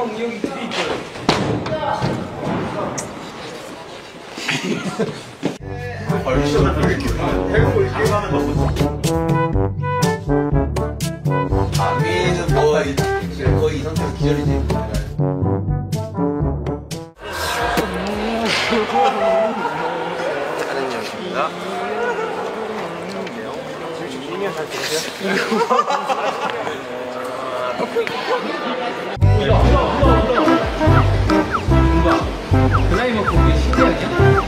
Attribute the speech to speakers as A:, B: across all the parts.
A: 형 여기 뒤에 있어요.
B: 얼씨가 왜 이렇게 해고 이렇게 가는 거 아미는 뭐 거의 이 상태로 기절이지. 하는 형입니다. 지금 잘 들으세요?
A: 그 나이 먹고 이게 시대 아니야?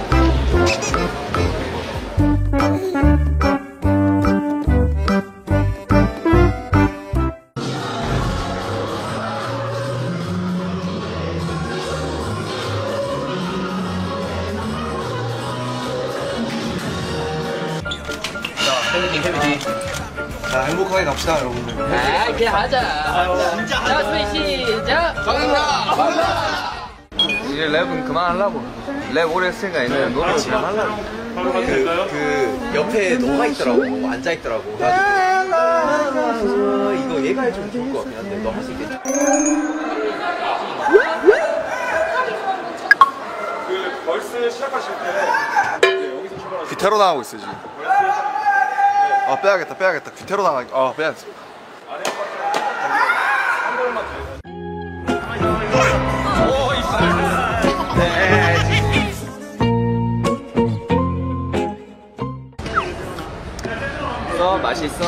B: 자, 행복하게 갑시다, 여러분들.
C: 아, 그냥 하자. 자, 준비 시작.
A: 반갑다. 이제 랩은 그만하려고. 랩 오래 했으니까 이제 노래 그만하려고.
B: 그 옆에 너가 있더라고, 앉아있더라고. 이거 얘가 해주면 좋을 것 같긴 한데, 너 할 수 있겠지?
D: 그 벌스 시작하실 때 여기서 출발하세요.
E: 귀태로 나가고 있어 지금. 아 빼야겠다. 귀태로 나가. 아 빼야지.
D: 한 번만 더 해서.
A: 맛있어?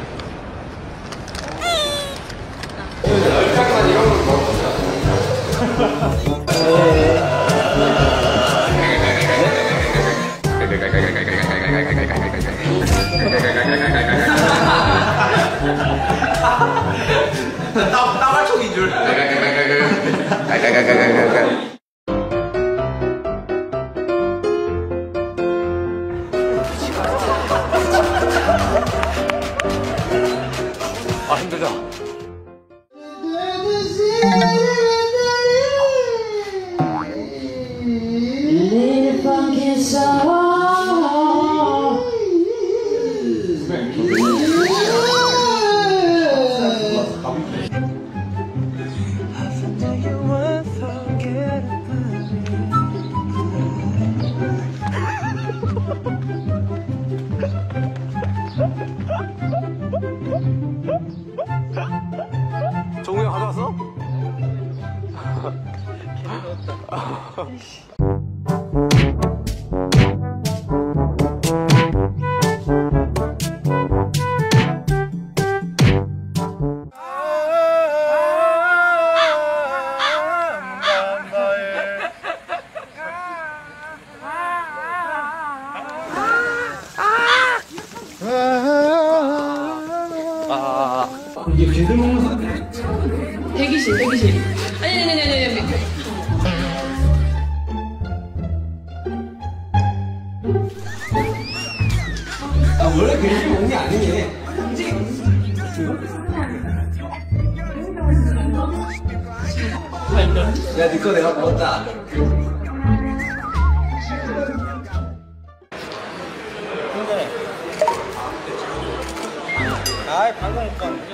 B: 따발총인 줄.
E: 아 힘들다.
B: 정우 형 가져왔어?
A: 이게 걔들 먹는 거 아니야?
C: 대기실. 아니.
A: 아 원래 걔들 먹는 게 아니네. 야, 니 거 내가 먹었다. 아이, 방금 못 갔는데.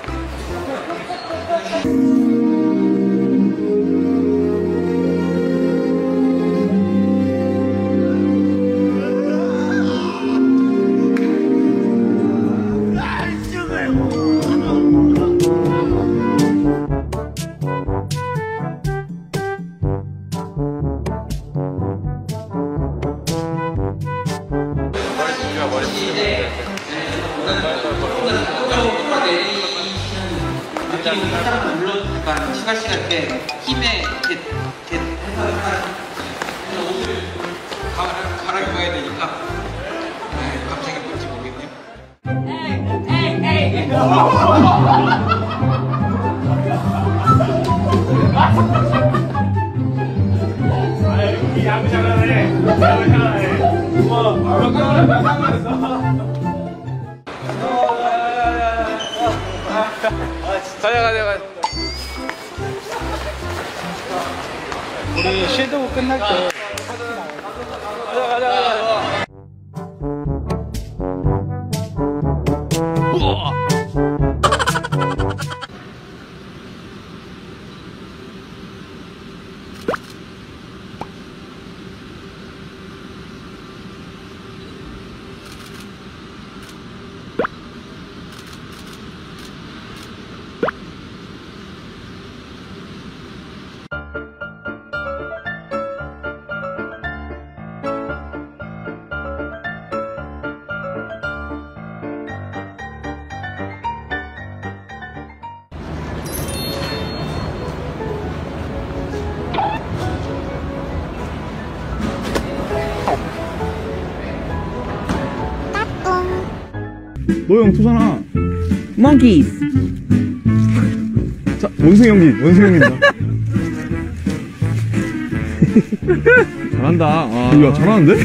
F: 사람 불러주니까 시간 때 힘에 옷을 갈아입어야 되니까 갑자기 뭔지 모르겠네요.
D: 여기 야구 잘하네. 야구 잘하네. 우와,
A: 가자.
D: 우리 섀도우 끝날 때.
A: 가자.
G: 너 형 투잖아.
C: monkeys.
G: 자, 원숭이 형입니다. 잘한다. 야, 잘하는데?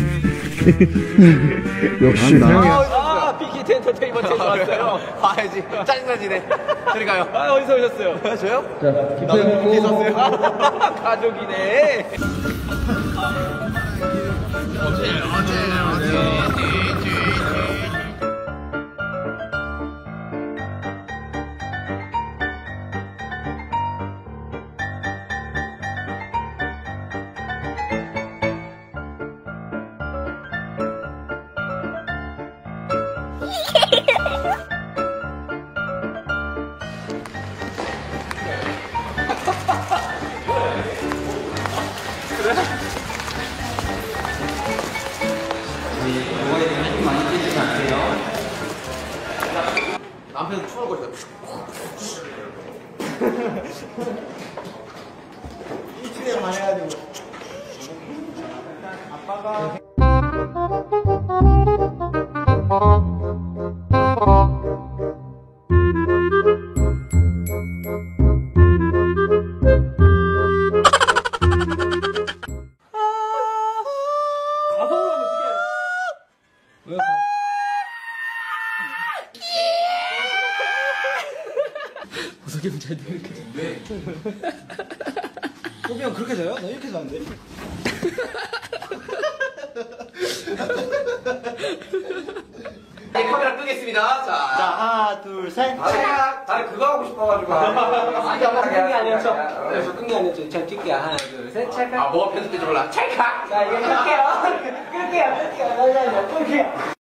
G: 역시
C: 아, 빅히트 엔터테인먼트에서 왔어요.
B: 봐야지. 짜증나지네. 저리 가요.
C: 아, 어디서 오셨어요?
B: 저요?
C: 김태형
B: 있었어요.
C: 가족이네.
B: 남편 추월 거리다.
C: 어떻게 잘 되는 왜?
B: 꼬비 형 그렇게 자요? 나 이렇게 자는데. 카메라 끄겠습니다. 자,
E: 하나, 둘, 셋.
B: 다들 그거 하고 싶어가지고.
C: 아니, 끈게 아니었죠? 저 끈게 아니었죠? 잘 찍게요. 하나, 둘, 셋, 찰칵.
B: 뭐가 편집될지 몰라. 찰칵.
C: 자, 이거 끌게요. 끌게요.